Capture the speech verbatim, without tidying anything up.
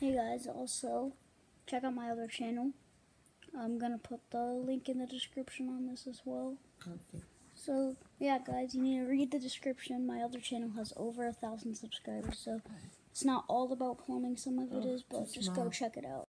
Hey guys, also check out my other channel. I'm gonna put the link in the description on this as well. Okay. So yeah guys, you need to read the description. My other channel has over a thousand subscribers, so it's not all about plumbing. Some of it Oh, is, but too just small. go check it out.